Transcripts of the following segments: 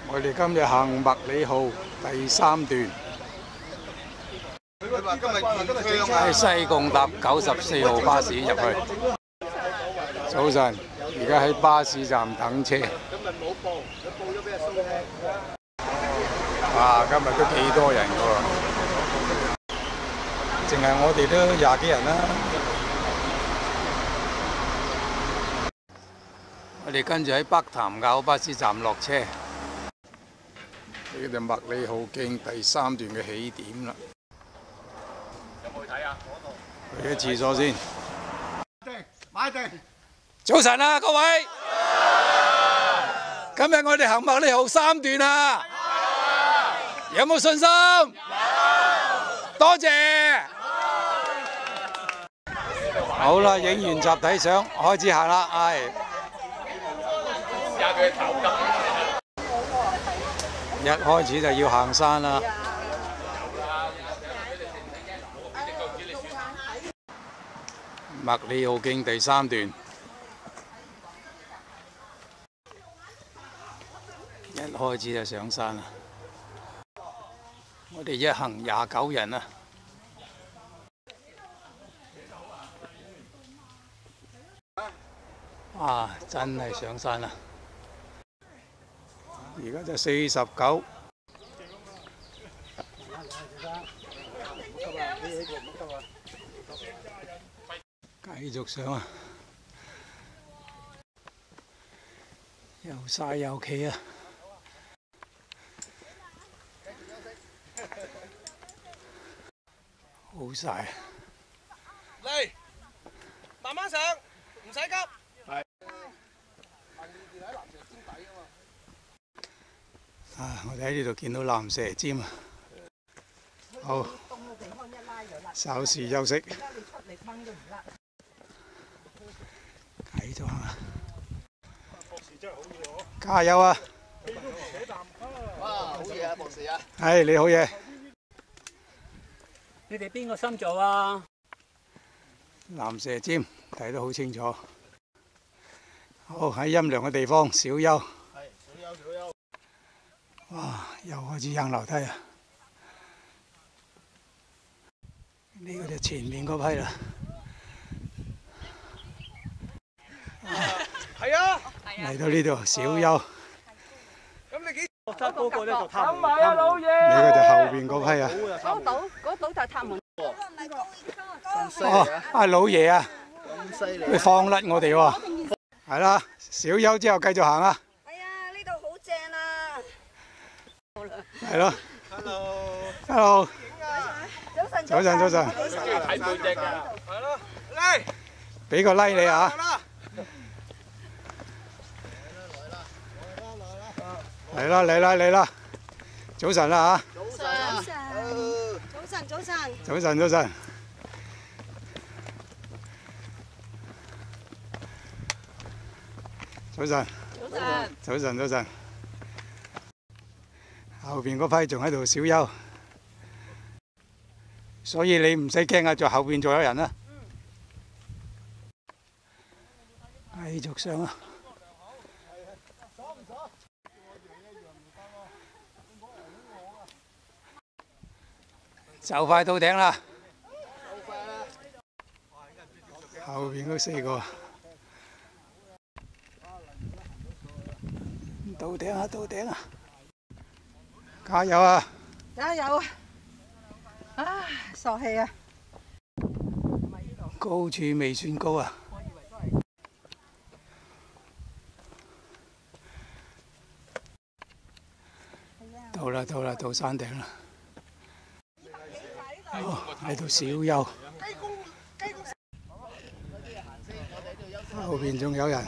我哋今日行麥理浩第3段，喺西貢搭94號巴士入去。早晨，而家喺巴士站等車。哇！今日都幾多人㗎喎，淨係我哋都20幾人啦。我哋跟住喺北潭坳巴士站落車，呢就麥理浩徑第3段嘅起點啦。 有冇去睇啊？ 去啲廁所先。 買定。 早晨啊，各位！今日我哋行麥理浩3段啊！有冇信心？有。多謝。好啦，影完集體相，開始行啦，係。一開始就要行山啦。麥理浩徑第3段，一開始就上山啦。我哋一行29人啊！哇，真係上山啦！而家就49。繼續上啊！又曬又企啊！好曬！ 嚟，慢慢上，唔使急。係。 啊！我哋喺呢度見到蚺蛇尖啊！好，稍事休息。繼續行啊！加油啊！ 哇，好嘢啊，博士啊！ 係你好嘢。 你哋邊個心做啊？ 蚺蛇尖睇得好清楚。好，喺陰涼嘅地方小休。 係，小休。 哇！又開始行樓梯啊！呢個就前面嗰批啦。 係啊！ 嚟到呢度小休。 咁你幾？ 覺得嗰個咧就探門。 啊，老爺！ 呢個就後邊嗰批啊。 嗰島就係塔門。 哦，阿老爺啊！ 咁犀利！ 佢放甩我哋喎。係啦，小休之後繼續行啊！ 係啊，呢度好正啊！ 係咯。Hello。 早晨。 早晨。 睇背脊㗎。 係咯，嚟！ 俾個 like 你啊！嚟啦！早晨啦嚇！早晨。後邊嗰批仲喺度小休，所以你唔使驚啊！在後邊仲有人啊！繼續上啊！就快到頂啦！後邊嗰4個到頂啊！加油啊！ 加油啊！啊，傻氣啊！ 高處未算高啊！到山頂啦！喺度小休，後邊仲有人。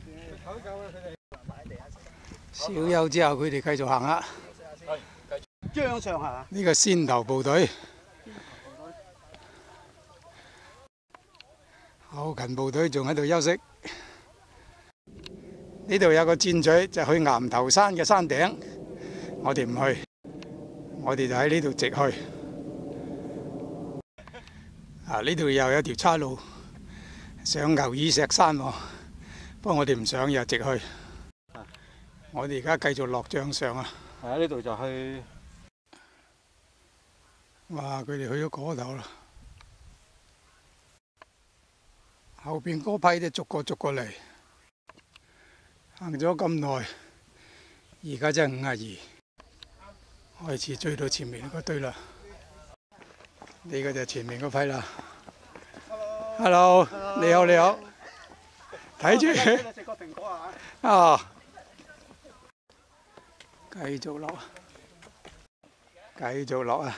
小休之後，佢哋繼續行啦。 張上下。 呢個先頭部隊，後勤部隊仲喺度休息。呢度有個箭嘴，就去岩頭山嘅山頂。我哋唔去，我哋就喺呢度直去。啊！呢度又有條岔路上牛耳石山喎，不過我哋唔上，又直去。 我哋而家繼續落將上啊！ 係啊，呢度就去。 哇！佢哋去咗嗰度啦，後邊嗰批都逐個嚟，行咗咁耐，而家真係52，開始追到前面嗰堆啦。呢個就係前面嗰批啦。Hello， 你好，你好，睇住食個蘋果啊！ 啊！繼續落，繼續落啊！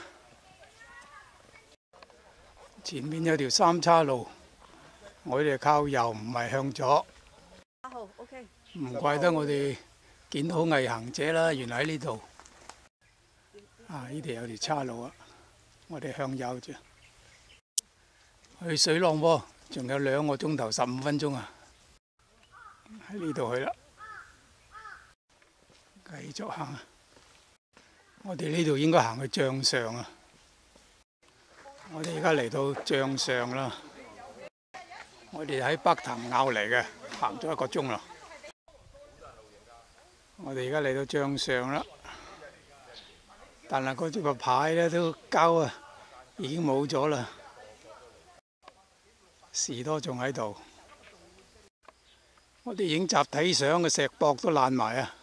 前面有條三叉路，我哋靠右，唔係向左。 好 OK。 唔怪得我哋見到毅行者啦，原來喺呢度。啊！呢度有條叉路啊，我哋向右啫。去水浪喎，仲有2個鐘頭15分鐘啊！喺呢度去啦。繼續行啊！我哋呢度應該行去將上啊！我哋而家嚟到將上啦。我哋喺北潭坳嚟嘅，行咗1個鐘啦。我哋而家嚟到將上啦，但係嗰個牌咧都膠啊，已經冇咗啦。士多仲喺度，我哋影集體相嘅石壆都爛埋啊！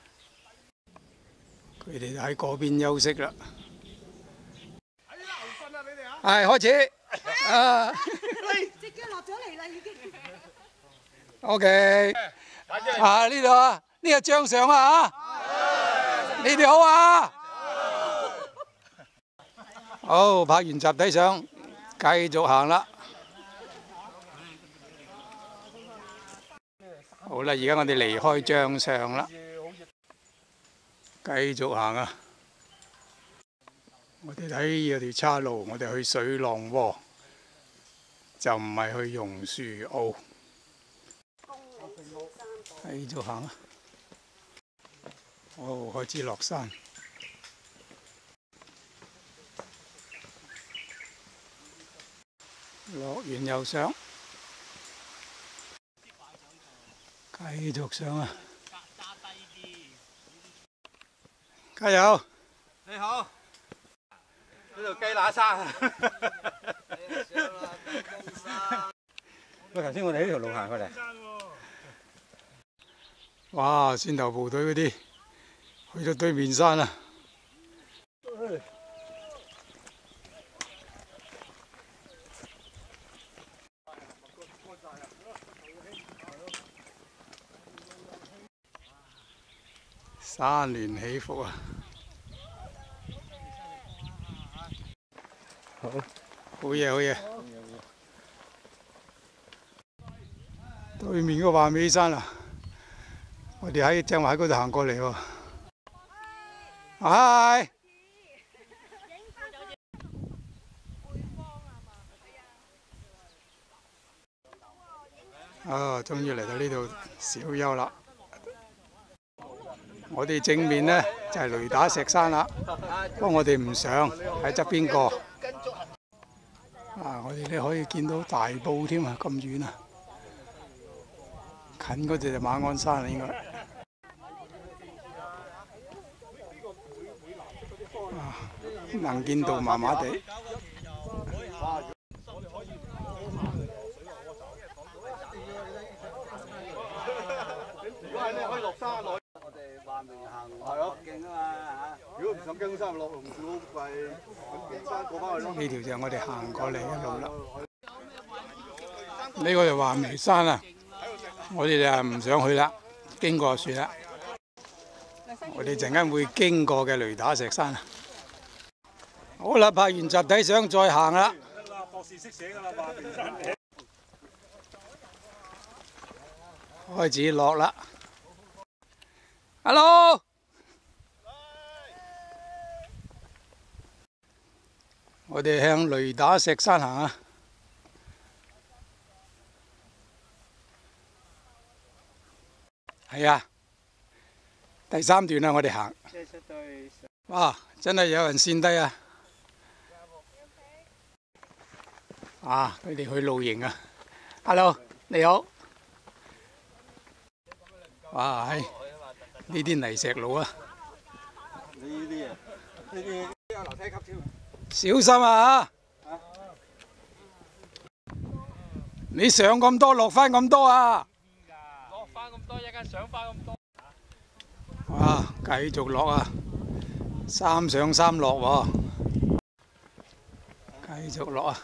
佢哋喺嗰邊休息啦。係開始啊！ 隻腳落咗嚟啦，已經。 OK， 啊呢度啊，呢個將上啊你哋好啊！好，拍完集體相，繼續行啦。好啦，而家我哋離開將上啦，繼續行啊！我哋睇有條岔路，我哋去水浪窩，就唔係去榕樹澳。繼續行啊！哦，開始落山，落完又上，繼續上啊！加油！ 你好，呢度雞乸山。喂，頭先我哋呢條路行過嚟。 哇！先頭部隊嗰啲去到對面山啦。山巒起伏啊！好嘢，好嘢！對面嗰華美山啊，我哋正話喺嗰度行過嚟喎。嗨！啊，終於嚟到呢度小休啦。我哋正面呢，就係雷打石山啦，不過我哋唔上，喺側邊過。啊，我哋呢可以見到大埔添啊，咁遠啊！近嗰隻就馬鞍山啦，應該。能見度麻麻地。 可以落山落。我哋話明行北徑啊嘛嚇。如果唔上京山，落龍樹好貴，咁京山過翻去咯。 呢條就係我哋行過嚟嘅路啦。呢個就華眉山啊，我哋就唔想去啦，經過就算啦。我哋陣間會經過嘅雷打石山啊。好啦，拍完集體相再行啦。 博士識寫㗎啦，華眉山。 開始落啦。Hello， 我哋向雷打石山行啊！係啊，第3段啦，我哋行。哇！真係有人跣低啊！啊，佢哋去露營啊 ！Hello， 你好。哇！係呢啲泥石路啊， 你呢啲啊，呢啲有樓梯級添。 小心啊！你上咁多，落翻咁多啊！ 落翻咁多，一間上翻咁多。 哇，繼續落啊！三上三落喎，繼續落啊！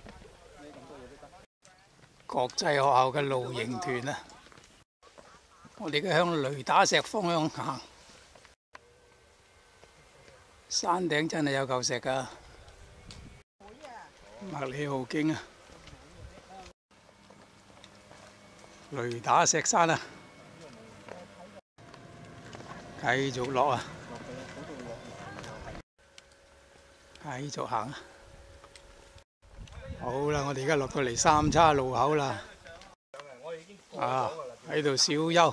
國際學校嘅露營團啊，我哋而家向雷打石方向行。山頂真係有嚿石㗎，麥理浩徑啊，雷打石山啊，繼續落啊，繼續行啊！好啦，我哋而家落到嚟三叉路口啦，啊喺度小休。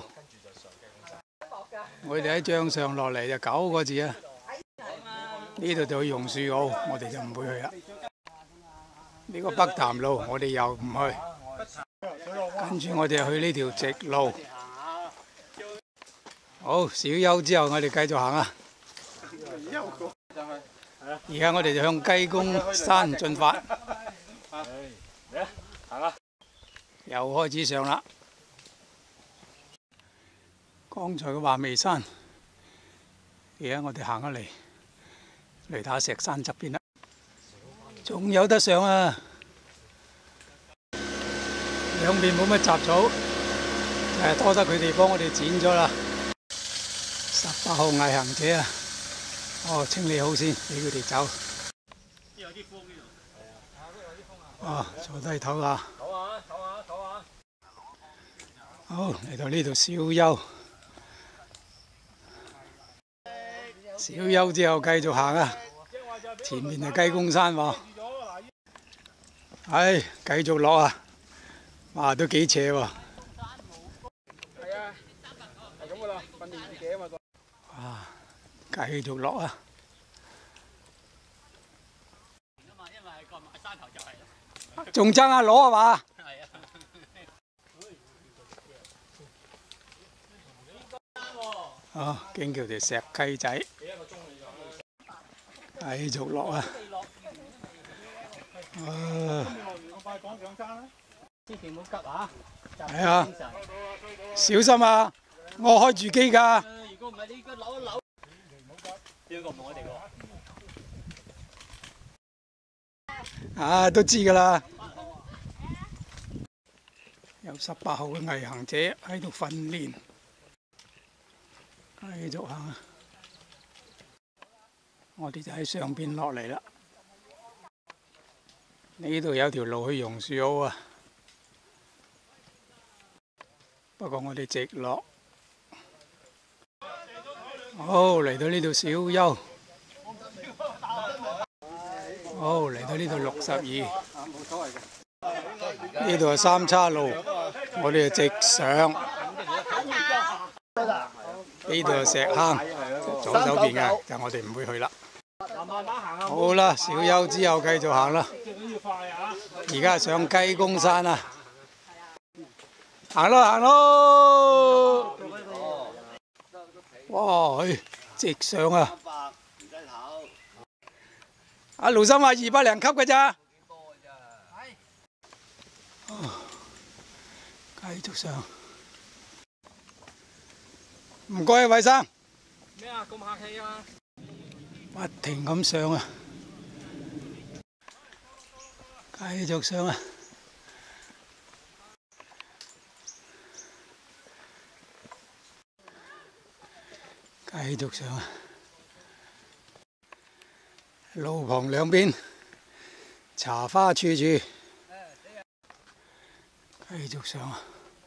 我哋喺帳上落嚟就9個字啊！呢度就去榕樹澳，我哋就唔會去啦。呢個北潭路我哋又唔去，跟住我哋去呢條直路。好，小休之後我哋繼續行啊！而家我哋就向雞公山進發。 嚟啊，行啊！ 又開始上啦。剛才嘅話眉山，而家我哋行咗嚟雷打石山側邊啦，仲有得上啊！兩邊冇乜雜草，就係多得佢哋幫我哋剪咗啦。18號毅行者啊，哦，清理好先，俾佢哋走。 有啲風呢度。 哦，坐低唞下。 唞下，唞下，唞下。 好，嚟到呢度小休。小休之後繼續行啊！前面係雞公山喎，唉，繼續落啊！哇，都幾斜喎！ 係啊，係咁噶啦，訓練自己啊嘛。 哇，繼續落啊！ 因為過埋山頭就係啦。 仲爭下攞啊嘛？ 係啊。 哦，經過條石溪仔，繼續落啊！ 千祈唔好急啊！ 係啊，小心啊！我開住機㗎。 如果唔係你個扭一扭，邊個唔同我哋喎？ 啊，都知㗎啦。有18號嘅毅行者喺度訓練，繼續行啊！我哋就喺上邊落嚟啦。呢度有條路去榕樹澳啊，不過我哋直落。好，嚟到呢度小休。好，嚟到呢度62。呢度係三叉路，我哋就直上。呢度係石坑，左手邊嘅就我哋唔會去啦。好啦，小休之後繼續行啦。而家上雞公山啊！行咯行咯！哇，直上啊！阿盧生話200零級嘅咋？繼續上。唔該啊，衞生。 咩啊？咁客氣啊！ 不停咁上啊！繼續上啊！繼續上啊！路旁兩邊茶花處處，繼續上啊！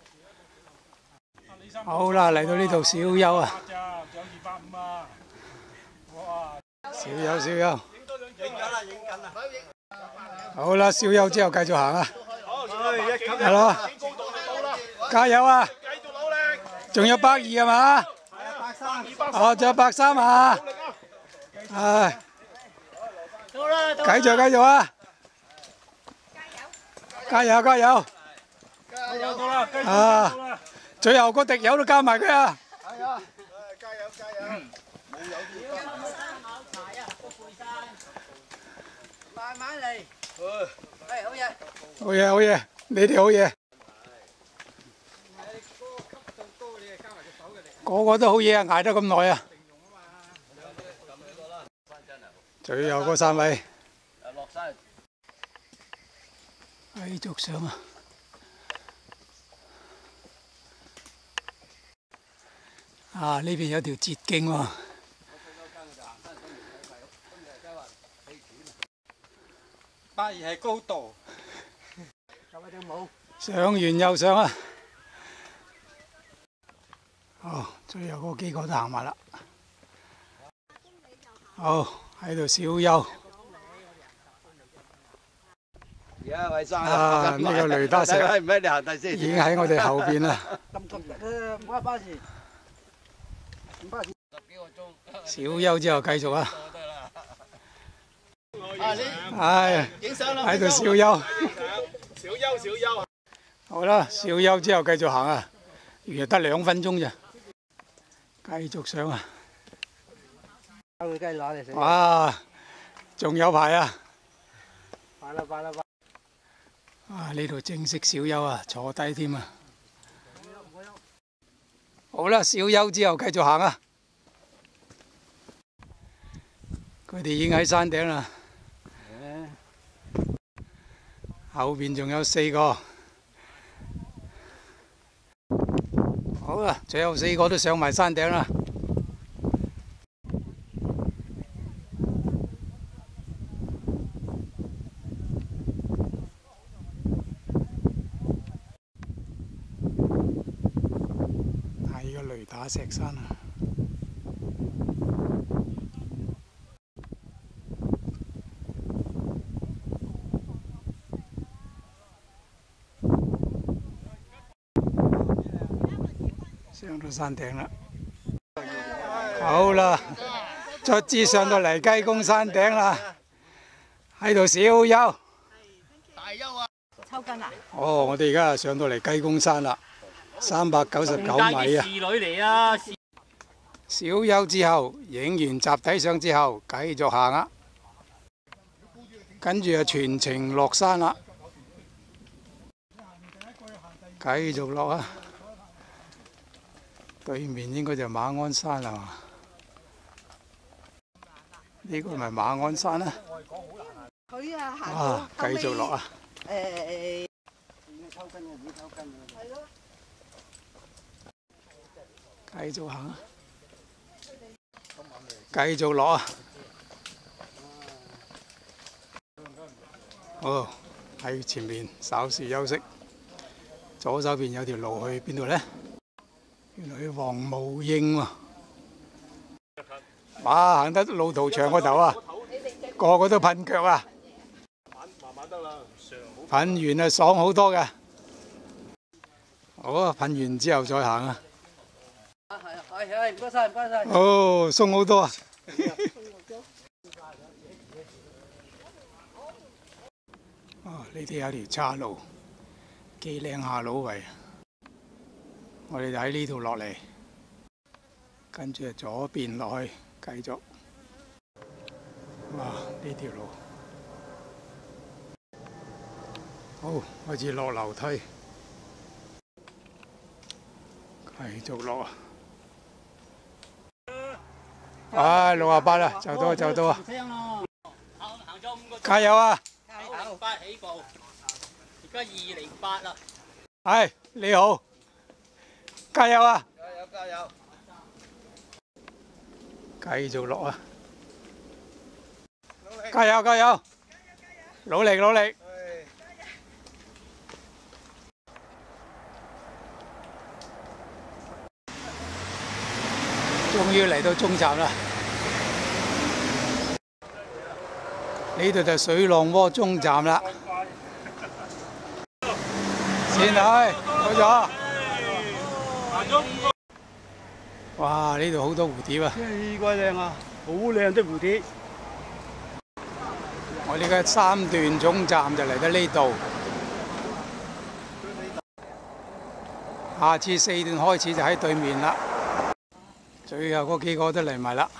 好啦，嚟到呢度小休啊！小休小休。好啦，小休之後繼續行啊！係咯，加油啊！仲有120係嘛？哦，仲有130啊！唉，繼續啊！加油加油！啊！最後個滴油都加埋佢啊！ 慢慢嚟。係好嘢。 好嘢，好嘢，你哋好嘢。個個都好嘢啊！捱得咁耐啊！最後嗰3位。 落山。 繼續上啊！啊！呢邊有條捷徑喎。 八二係高度。 上完又上啊！好，最後嗰幾個都行埋啦。好，喺度小休。 而家位山啊！呢個雷打石唔係你行第先， 已經喺我哋後邊啦。 唔關巴士。唔巴士。 小休之後繼續啊！ 係。 係影相啦。 喺度小休。 小休。 好啦，小休之後繼續行啊！原來得2分鐘咋，繼續上啊！ 佢雞乸嚟食。 哇！仲有排啊！ 快啦快啦快！ 啊！呢度正式小休啊，坐低添啊！好啦，小休之後繼續行啊！佢哋已經喺山頂啦，後邊仲有4個。好啦，最後4個都上埋山頂啦。係個雷打石山啊！上到山頂啦，好啦，卒之上到嚟雞公山頂啦，喺度小休。 大休啊！ 抽筋啊！ 哦，我哋而家上到嚟雞公山啦，399米啊！ 侍女嚟啊！ 小休之後，影完集體相之後，繼續行啊，跟住就全程落山啦，繼續落啊！對面應該就馬鞍山啦嘛？呢個咪馬鞍山啊？ 佢啊行啊，繼續落啊！ 誒。 抽筋啊！唔抽筋啊！ 係咯。 繼續行啊！繼續落啊！好，喺前面稍事休息。左手邊有條路去邊度呢？原來去黃毛應喎。哇！行得路途長過頭啊！個個都噴腳啊！ 慢慢得啦， 噴完啊，爽好多嘅。好啊，噴完之後再行啊。 係，唔該晒，唔該晒。 哦，鬆好多啊！哦，呢啲有條岔路，幾靚下老圍。我哋就喺呢度落嚟，跟住左邊落去，繼續。哇！呢條路，好，開始落樓梯，繼續落啊！唉，68啦，就到就到啊！ 行咗5個鐘。 加油啊！ 908起步，而家208啦。 係，你好，加油啊！ 加油！ 繼續落啊！加油加油！努力努力！終於嚟到中站啦！呢度就水浪窩中站啦。先去，到咗。哇！呢度好多蝴蝶啊！ 幾鬼靚啊！好靚啲蝴蝶。 我哋嘅3段總站就嚟到呢度，下次4段開始就喺對面啦。 最後嗰幾個都嚟埋啦。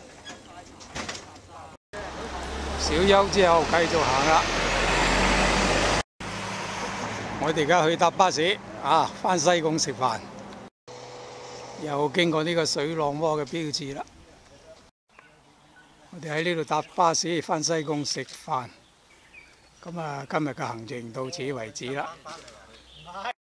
小休之後繼續行啦。我哋而家去搭巴士啊，返西貢食飯。又經過呢個水浪窩嘅標誌啦。我哋喺呢度搭巴士返西貢食飯。咁啊，今日嘅行程到此為止啦。